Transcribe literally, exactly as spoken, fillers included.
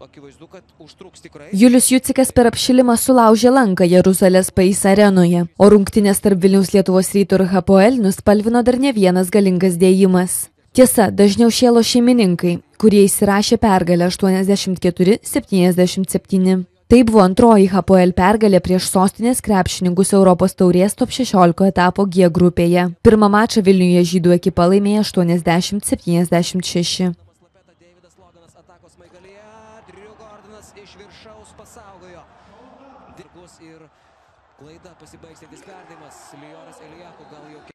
akivaizdu, kad užtruks tikrai. Julius Jucikas per apšilimą sulaužė lanką Jeruzalės Pais arenoje, o rungtynės tarp Vilniaus Lietuvos Ryto ir Hapoel nuspalvino dar ne vienas galingas dėjimas. Tiesa, dažniau šėlo šeimininkai, kurie įsirašė pergalę aštuoniasdešimt keturi septyniasdešimt septyni. Tai buvo antroji Hapoel pergalė prieš sostinės krepšininkus Europos taurės top šešiolika etapo G grupėje. Pirmą mačą Vilniuje žydų ekipa laimėjo aštuoniasdešimt septyniasdešimt šeši. Ir klaida pasibaigsiantis perdavimas. Lioras Elijahu gal jau